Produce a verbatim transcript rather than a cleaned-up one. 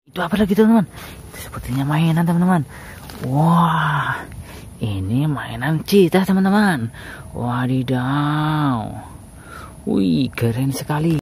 Itu apa lagi teman-teman? Itu sepertinya mainan teman-teman. Wah, ini mainan cheetah teman-teman. Wadidaw. Wih, keren sekali.